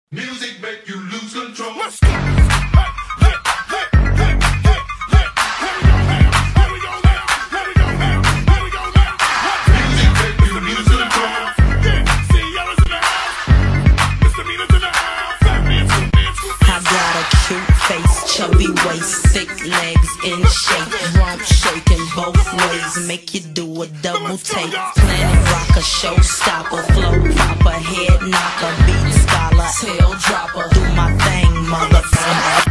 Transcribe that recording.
Music make you lose control. Let's go. Hey, here we go now. Here we go now. Here we go now. Here we go now. Music make you lose control. Yeah, CEO's in the house. Misdemeanors in the house. Fat man, scoop man, scoop man. I got a cute face, chubby waist, thick legs in shape, rump shaking both ways, make you do a double take. Planet rocker, showstopper, flow proper, head knocker, beat scholar, tail dropper, do my thing, motherfucker.